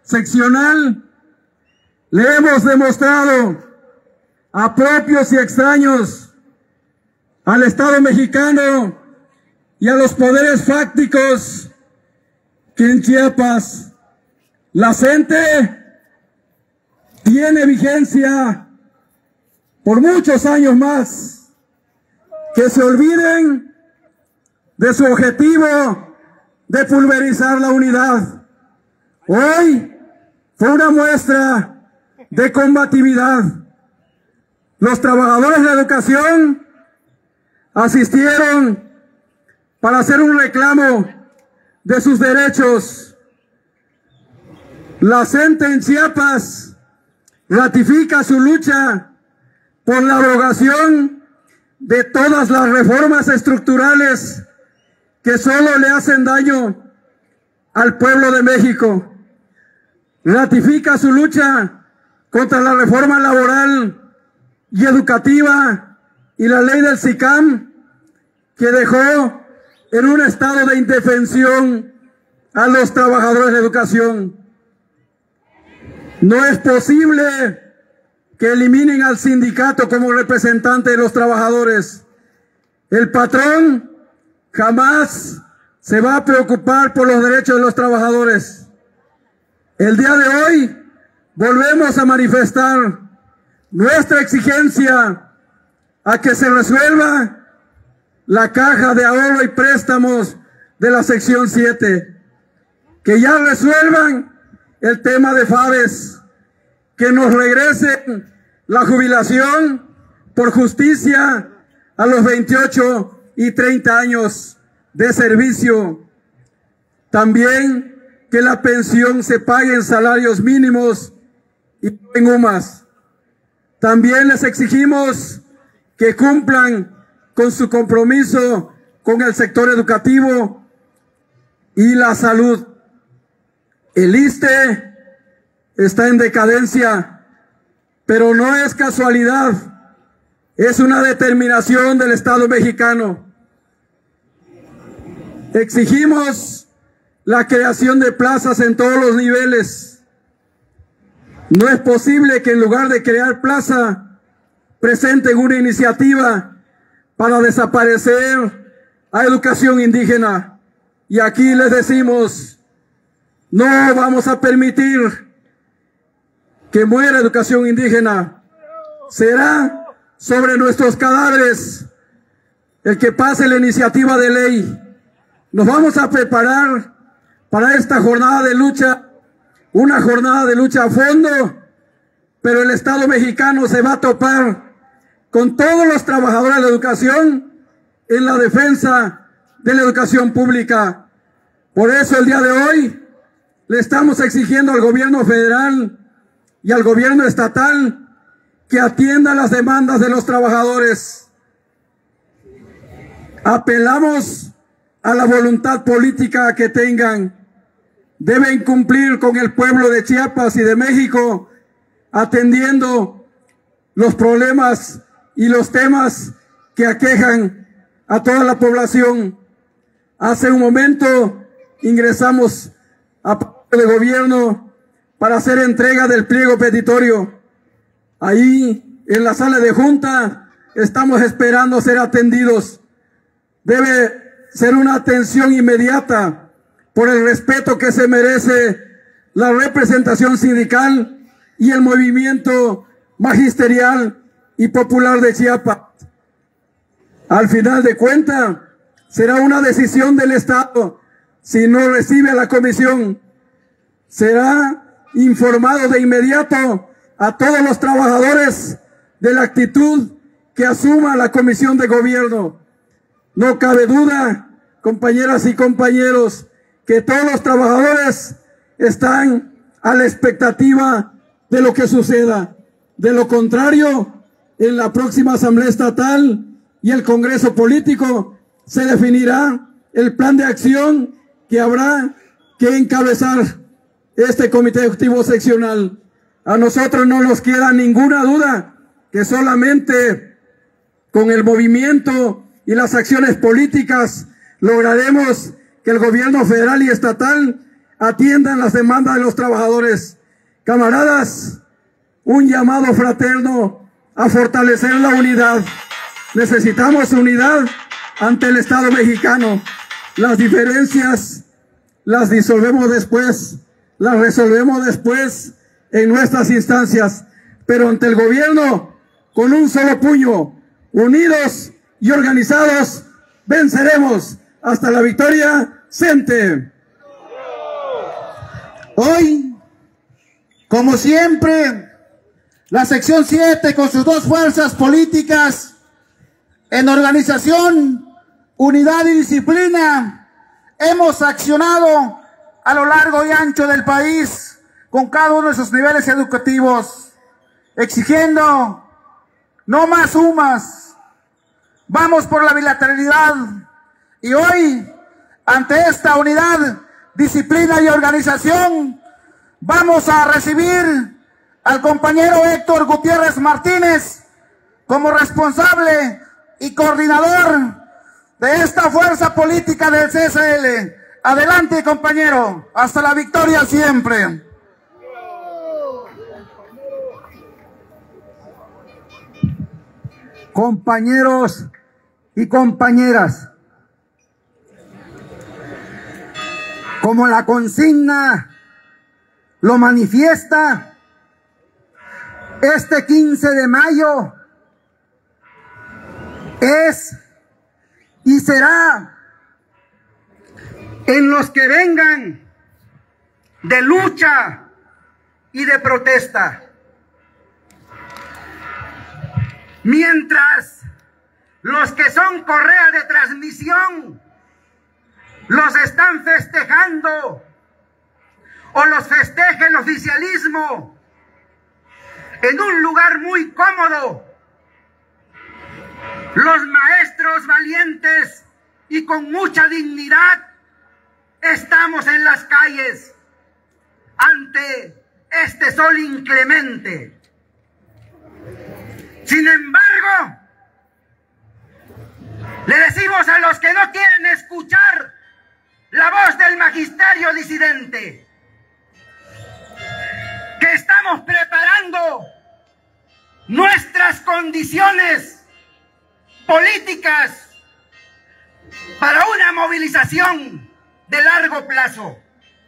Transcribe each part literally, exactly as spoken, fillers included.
seccional le hemos demostrado a propios y extraños, al Estado mexicano y a los poderes fácticos, que en Chiapas la CENTE tiene vigencia por muchos años más. Que se olviden de su objetivo de pulverizar la unidad. Hoy fue una muestra de combatividad. Los trabajadores de la educación asistieron para hacer un reclamo de sus derechos. La CENTE en Chiapas ratifica su lucha por la abrogación de todas las reformas estructurales que solo le hacen daño al pueblo de México. Ratifica su lucha contra la reforma laboral y educativa y la ley del SICAM, que dejó en un estado de indefensión a los trabajadores de educación. No es posible que eliminen al sindicato como representante de los trabajadores. El patrón jamás se va a preocupar por los derechos de los trabajadores. El día de hoy volvemos a manifestar nuestra exigencia a que se resuelva la caja de ahorro y préstamos de la sección siete, que ya resuelvan el tema de FAVES, que nos regresen la jubilación por justicia a los veintiocho y treinta años de servicio. También que la pensión se pague en salarios mínimos y en U M A S. También les exigimos que cumplan con su compromiso con el sector educativo y la salud. El ISSSTE está en decadencia, pero no es casualidad, es una determinación del Estado mexicano. Exigimos la creación de plazas en todos los niveles. No es posible que en lugar de crear plaza, presenten una iniciativa para desaparecer a educación indígena. Y aquí les decimos, no vamos a permitir que muera educación indígena. Será sobre nuestros cadáveres el que pase la iniciativa de ley. Nos vamos a preparar para esta jornada de lucha, una jornada de lucha a fondo, pero el Estado mexicano se va a topar con todos los trabajadores de la educación en la defensa de la educación pública. Por eso el día de hoy le estamos exigiendo al gobierno federal y al gobierno estatal que atienda las demandas de los trabajadores. Apelamos a la voluntad política que tengan. Deben cumplir con el pueblo de Chiapas y de México, atendiendo los problemas y los temas que aquejan a toda la población. Hace un momento ingresamos a parte de gobierno para hacer entrega del pliego petitorio. Ahí en la sala de junta estamos esperando ser atendidos. Debe ser una atención inmediata por el respeto que se merece la representación sindical y el movimiento magisterial y popular de Chiapas. Al final de cuentas, será una decisión del Estado. Si no recibe a la comisión, será informado de inmediato a todos los trabajadores de la actitud que asuma la comisión de gobierno. No cabe duda, compañeras y compañeros, que todos los trabajadores están a la expectativa de lo que suceda. De lo contrario, en la próxima Asamblea Estatal y el Congreso Político se definirá el plan de acción que habrá que encabezar este Comité Ejecutivo Seccional. A nosotros no nos queda ninguna duda que solamente con el movimiento y las acciones políticas lograremos que el gobierno federal y estatal atiendan las demandas de los trabajadores. Camaradas, un llamado fraterno a fortalecer la unidad. Necesitamos unidad ante el Estado mexicano. Las diferencias las disolvemos después, las resolvemos después en nuestras instancias, pero ante el gobierno, con un solo puño, unidos y organizados, venceremos hasta la victoria. Sente. Hoy, como siempre, la sección siete con sus dos fuerzas políticas en organización, unidad y disciplina, hemos accionado a lo largo y ancho del país con cada uno de sus niveles educativos, exigiendo no más sumas. Vamos por la bilateralidad y hoy, ante esta unidad, disciplina y organización, vamos a recibir al compañero Héctor Gutiérrez Martínez como responsable y coordinador de esta fuerza política del C S L. Adelante, compañero, hasta la victoria siempre. Compañeros y compañeras, como la consigna lo manifiesta, este quince de mayo es y será en los que vengan de lucha y de protesta. Mientras los que son correa de transmisión los están festejando o los festeja el oficialismo en un lugar muy cómodo, los maestros valientes y con mucha dignidad estamos en las calles ante este sol inclemente. Sin embargo, le decimos a los que no quieren escuchar la voz del magisterio disidente que estamos preparando nuestras condiciones políticas para una movilización de largo plazo.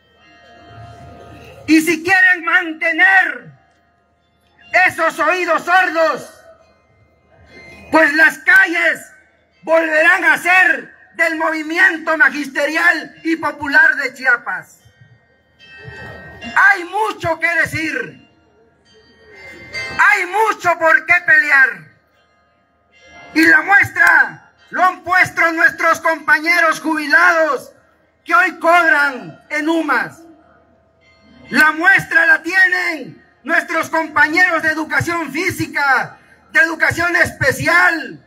Y si quieren mantener esos oídos sordos, pues las calles volverán a ser del movimiento magisterial y popular de Chiapas. Hay mucho que decir, hay mucho por qué pelear, y la muestra lo han puesto nuestros compañeros jubilados que hoy cobran en U M A S. La muestra la tienen nuestros compañeros de educación física, de educación especial,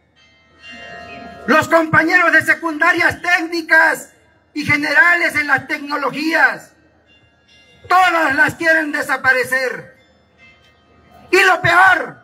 los compañeros de secundarias técnicas y generales en las tecnologías. Todas las quieren desaparecer. Y lo peor,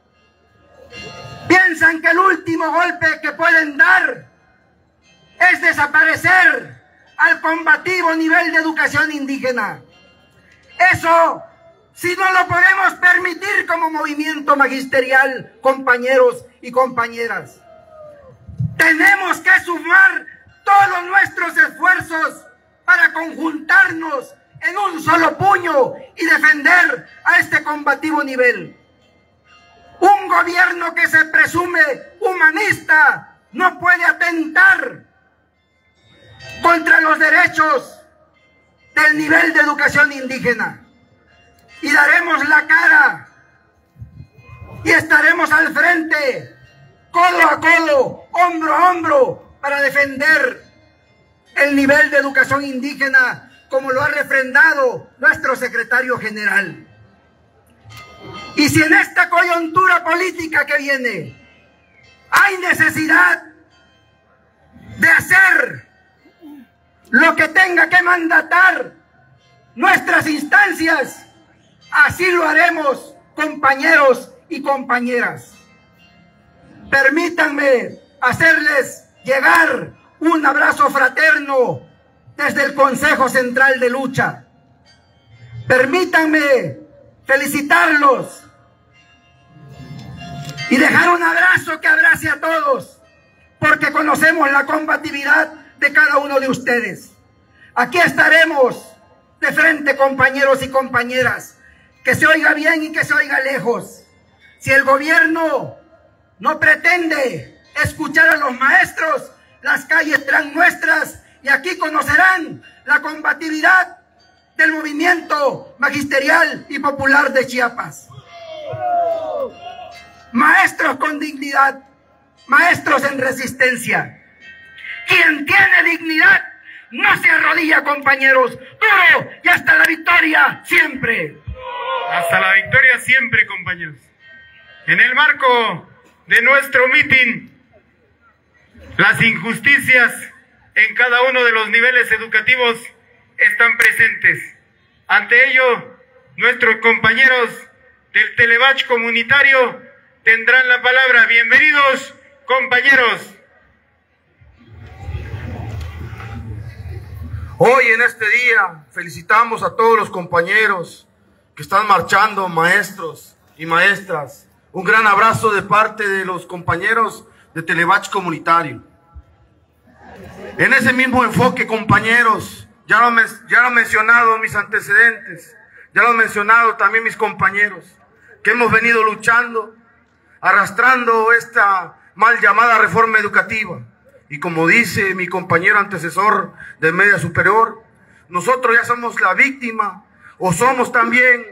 piensan que el último golpe que pueden dar es desaparecer al combativo nivel de educación indígena. Eso, si no lo podemos permitir como movimiento magisterial, compañeros y compañeras. Tenemos que sumar todos nuestros esfuerzos para conjuntarnos en un solo puño y defender a este combativo nivel. Un gobierno que se presume humanista no puede atentar contra los derechos del nivel de educación indígena. Y daremos la cara y estaremos al frente, codo a codo, hombro a hombro, para defender el nivel de educación indígena, como lo ha refrendado nuestro secretario general. Y si en esta coyuntura política que viene hay necesidad de hacer lo que tenga que mandatar nuestras instancias, así lo haremos, compañeros y compañeras. Permítanme hacerles llegar un abrazo fraterno desde el Consejo Central de Lucha. Permítanme felicitarlos y dejar un abrazo que abrace a todos, porque conocemos la combatividad de cada uno de ustedes. Aquí estaremos de frente, compañeros y compañeras, que se oiga bien y que se oiga lejos. Si el gobierno no pretende escuchar a los maestros, las calles serán nuestras y aquí conocerán la combatividad del movimiento magisterial y popular de Chiapas. Maestros con dignidad, maestros en resistencia. Quien tiene dignidad no se arrodilla, compañeros. Duro y hasta la victoria siempre. Hasta la victoria siempre, compañeros. En el marco de nuestro mitin, las injusticias en cada uno de los niveles educativos están presentes. Ante ello, nuestros compañeros del Telebach comunitario tendrán la palabra. Bienvenidos, compañeros. Hoy en este día felicitamos a todos los compañeros que están marchando, maestros y maestras. Un gran abrazo de parte de los compañeros de Telebach comunitario. En ese mismo enfoque, compañeros, ya lo, ya lo han mencionado mis antecedentes, ya lo han mencionado también mis compañeros, que hemos venido luchando, arrastrando esta mal llamada reforma educativa. Y como dice mi compañero antecesor de media superior, nosotros ya somos la víctima o somos también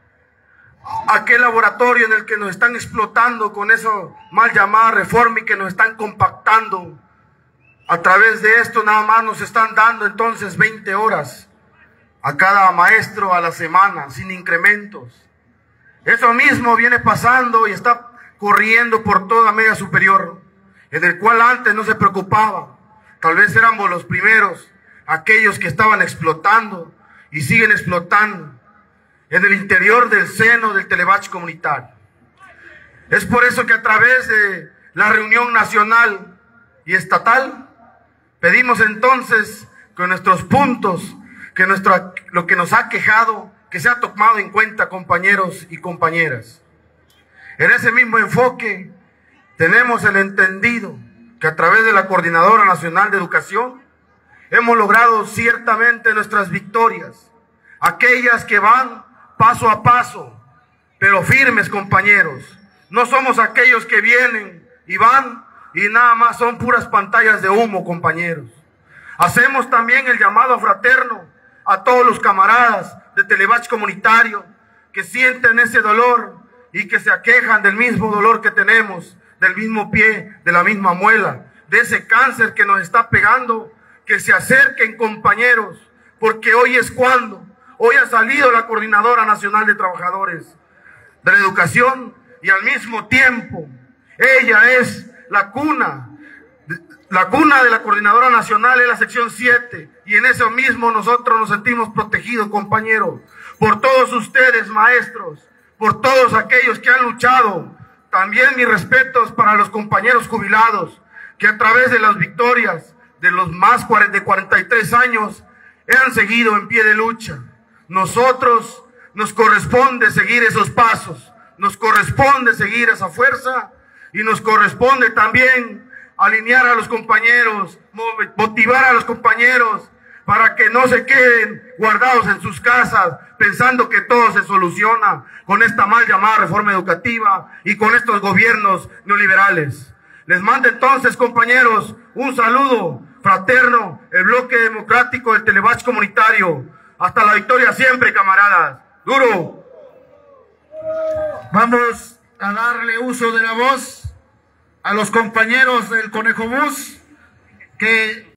aquel laboratorio en el que nos están explotando con eso mal llamada reforma y que nos están compactando. A través de esto nada más nos están dando entonces veinte horas a cada maestro a la semana, sin incrementos. Eso mismo viene pasando y está corriendo por toda media superior, en el cual antes no se preocupaba. Tal vez éramos los primeros, aquellos que estaban explotando y siguen explotando en el interior del seno del Telebach comunitario. Es por eso que a través de la reunión nacional y estatal pedimos entonces que nuestros puntos, que nuestro, lo que nos ha quejado, que sea tomado en cuenta, compañeros y compañeras. En ese mismo enfoque tenemos el entendido que a través de la Coordinadora Nacional de Educación hemos logrado ciertamente nuestras victorias, aquellas que van paso a paso, pero firmes, compañeros. No somos aquellos que vienen y van y nada más son puras pantallas de humo, compañeros. Hacemos también el llamado fraterno a todos los camaradas de Telebach comunitario que sienten ese dolor y que se aquejan del mismo dolor que tenemos, del mismo pie, de la misma muela, de ese cáncer que nos está pegando, que se acerquen, compañeros, porque hoy es cuando, hoy ha salido la Coordinadora Nacional de Trabajadores de la Educación y al mismo tiempo ella es la cuna, la cuna de la Coordinadora Nacional es la sección siete y en eso mismo nosotros nos sentimos protegidos, compañeros, por todos ustedes, maestros, por todos aquellos que han luchado. También mis respetos para los compañeros jubilados que a través de las victorias de los más de cuarenta y tres años han seguido en pie de lucha. Nosotros nos corresponde seguir esos pasos, nos corresponde seguir esa fuerza y nos corresponde también alinear a los compañeros, motivar a los compañeros para que no se queden guardados en sus casas pensando que todo se soluciona con esta mal llamada reforma educativa y con estos gobiernos neoliberales. Les mando entonces, compañeros, un saludo fraterno, el bloque democrático del Telebach comunitario. Hasta la victoria siempre, camaradas. ¡Duro! Vamos a darle uso de la voz a los compañeros del Conejo Bus que